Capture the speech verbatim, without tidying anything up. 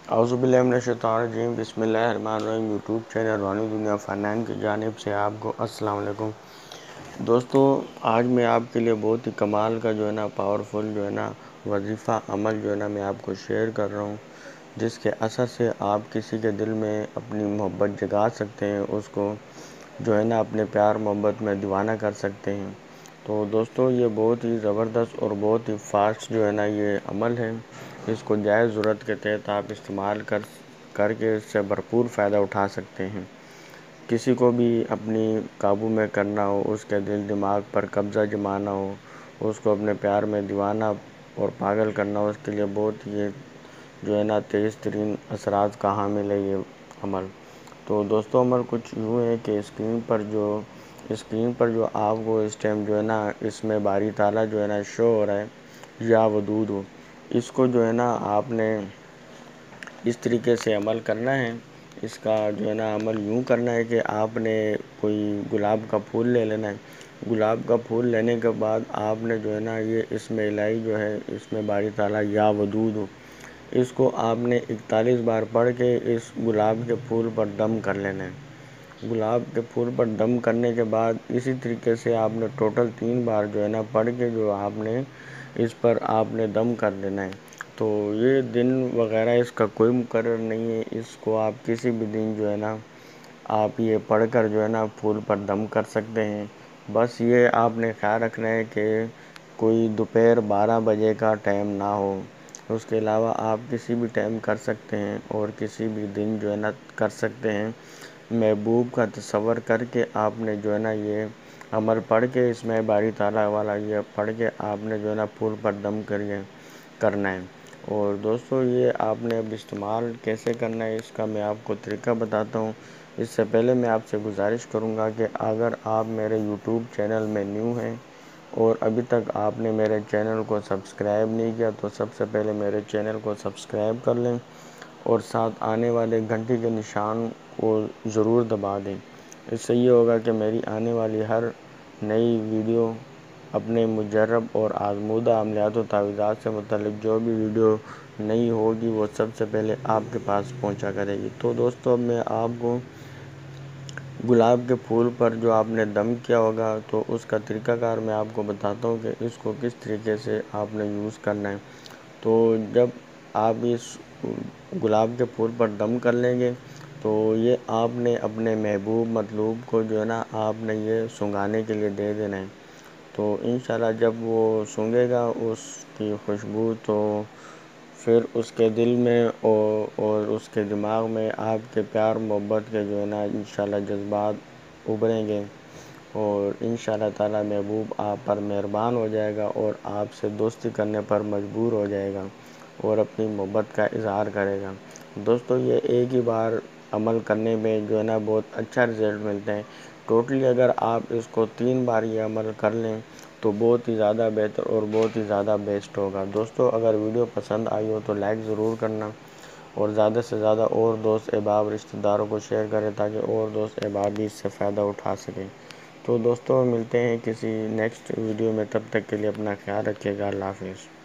औज़ुबिल्लाहिमिनश्शैतानिर्रजीम बिस्मिल्लाहिर्रहमानिर्रहीम। YouTube channel रोहनिदुnya फ़नैन की जानिब से आपको अस्सलामुअलैकुम। दोस्तों, आज मैं आपके लिए बहुत ही कमाल का जो है ना पावरफुल जो है ना वजीफ़ा अमल जो है ना मैं आपको शेयर कर रहा हूँ, जिसके असर से आप किसी के दिल में अपनी मोहब्बत जगा सकते हैं, उसको जो है ना अपने प्यार मोहब्बत में दीवाना कर सकते हैं। तो दोस्तों, ये बहुत ही ज़बरदस्त और बहुत ही फास्ट जो है ना ये अमल है। इसको जायज़ ज़रूरत के तहत आप इस्तेमाल कर करके इससे भरपूर फ़ायदा उठा सकते हैं। किसी को भी अपनी काबू में करना हो, उसके दिल दिमाग पर कब्ज़ा जमाना हो, उसको अपने प्यार में दीवाना और पागल करना हो, उसके लिए बहुत ये जो है ना तेज़ तरीन असरात का हामिल है ये अमल। तो दोस्तों, अमल कुछ यूँ है कि स्क्रीन पर जो स्क्रीन पर जो आपको इस टाइम जो है ना इसमें बारी ताला जो है ना शो हो रहा है या वदूद हो, इसको जो है ना आपने इस तरीके से अमल करना है। इसका जो है ना अमल यूँ करना है कि आपने कोई गुलाब का फूल ले लेना है। गुलाब का फूल लेने के बाद आपने जो है ना ये इसमें इलाई जो है इसमें बारी ताला या वदूद हो, इसको आपने इकतालीस बार पढ़ के इस गुलाब के फूल पर दम कर लेना है। गुलाब के फूल पर दम करने के बाद इसी तरीके से आपने टोटल तीन बार जो है ना पढ़ के जो आपने इस पर आपने दम कर देना है। तो ये दिन वगैरह इसका कोई मुकर्रर नहीं है, इसको आप किसी भी दिन जो है ना आप ये पढ़ कर जो है ना फूल पर दम कर सकते हैं। बस ये आपने ख्याल रखना है कि कोई दोपहर बारह बजे का टाइम ना हो, उसके अलावा आप किसी भी टाइम कर सकते हैं और किसी भी दिन जो है ना कर सकते हैं। महबूब का तसव्वुर करके आपने जो है ना ये अमल पढ़ के इसमें बारी ताला वाला ये पढ़ के आपने जो है ना फूल पर दम करिए करना है। और दोस्तों, ये आपने अब इस्तेमाल कैसे करना है इसका मैं आपको तरीका बताता हूँ। इससे पहले मैं आपसे गुजारिश करूँगा कि अगर आप मेरे यूट्यूब चैनल में न्यू हैं और अभी तक आपने मेरे चैनल को सब्सक्राइब नहीं किया, तो सबसे पहले मेरे चैनल को सब्सक्राइब कर लें और साथ आने वाले घंटी के निशान को ज़रूर दबा दें। इससे ये होगा कि मेरी आने वाली हर नई वीडियो अपने मुजर्रब और आजमुदा amliyat और तावेज़ात से मुतलिक जो भी वीडियो नई होगी वो सबसे पहले आपके पास पहुंचा करेगी। तो दोस्तों, अब मैं आपको गुलाब के फूल पर जो आपने दम किया होगा तो उसका तरीक़ाकार मैं आपको बताता हूँ कि इसको किस तरीके से आपने यूज़ करना है। तो जब आप इस गुलाब के फूल पर दम कर लेंगे तो ये आपने अपने महबूब मतलूब को जो है ना आपने ये सूंघाने के लिए दे देना है। तो इंशाल्लाह जब वो सूंघेगा उसकी खुशबू, तो फिर उसके दिल में और, और उसके दिमाग में आपके प्यार मोहब्बत के जो है ना इंशाल्लाह जज्बात उभरेंगे और इंशाल्लाह ताला महबूब आप पर मेहरबान हो जाएगा और आपसे दोस्ती करने पर मजबूर हो जाएगा और अपनी मोहब्बत का इजहार करेगा। दोस्तों, ये एक ही बार अमल करने में जो है ना बहुत अच्छा रिज़ल्ट मिलता है। टोटली अगर आप इसको तीन बार ये अमल कर लें तो बहुत ही ज़्यादा बेहतर और बहुत ही ज़्यादा बेस्ट होगा। दोस्तों, अगर वीडियो पसंद आई हो तो लाइक ज़रूर करना और ज़्यादा से ज़्यादा और दोस्त अहबाब रिश्तेदारों को शेयर करें ताकि और दोस्त अहबाब भी इससे फ़ायदा उठा सकें। तो दोस्तों, मिलते हैं किसी नेक्स्ट वीडियो में, तब तक के लिए अपना ख्याल रखिएगा। अल्लाह हाफ़िज़।